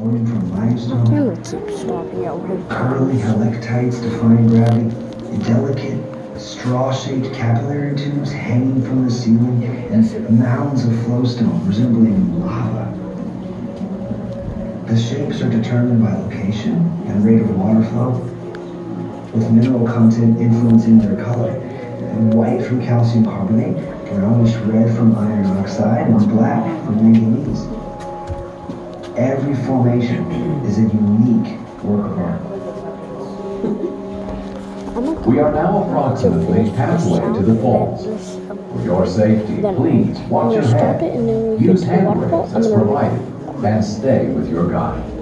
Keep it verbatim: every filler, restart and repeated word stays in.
flowing from limestone, I'm gonna keep stopping out here. curly helictites defying gravity, delicate straw-shaped capillary tubes hanging from the ceiling, and mounds of flowstone resembling lava. The shapes are determined by location and rate of water flow, with mineral content influencing their color. White from calcium carbonate, brownish red from iron oxide, and black from manganese. Every formation is a unique work of art. We are now approximately halfway to the falls. For your safety, please watch your head, use handrails as provided, and stay with your guide.